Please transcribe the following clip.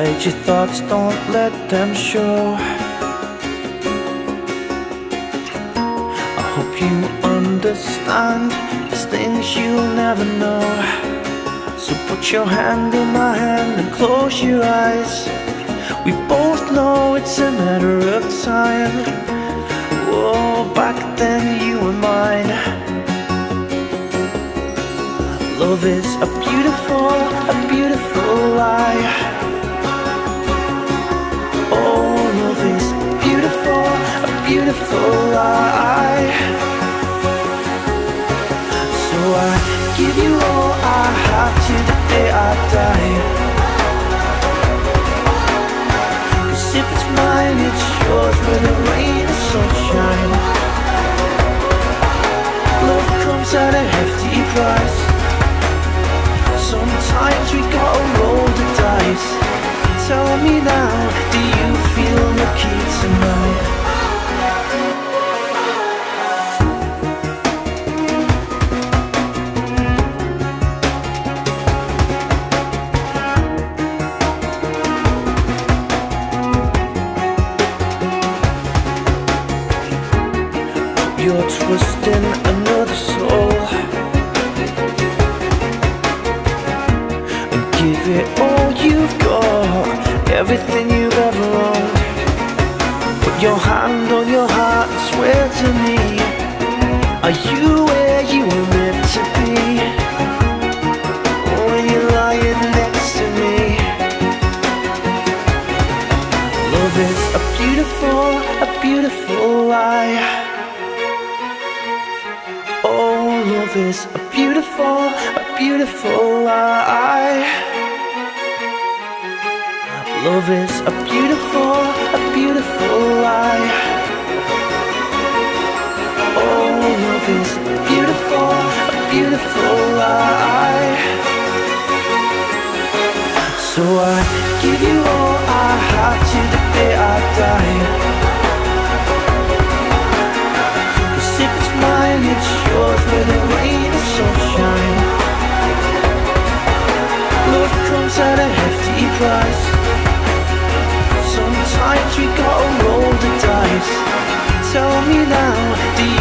Hide your thoughts, don't let them show. I hope you understand, there's things you'll never know. So put your hand in my hand and close your eyes. We both know it's a matter of time. Oh, back then you were mine. Love is a beautiful lie. Oh, love is a beautiful lie. So I give you all I have to the day I die. 'Cause if it's mine, it's yours, whether rain or sunshine. Love comes at a hefty price. Sometimes we gotta roll the dice. Tell me now, do you feel lucky tonight? You're twisting another soul and give it all you've got, everything you've ever owned. Put your hand on your heart and swear to me, are you where you were meant to be? When you're lying next to me. Love is a beautiful lie. Oh, love is a beautiful lie. Love is a beautiful lie. Oh, love is a beautiful lie. So I give you all I have to the day I die. 'Cause if it's mine, it's yours, whether rain or sunshine. Love comes at a hefty price. Sometimes we gotta roll the dice. Tell me now, do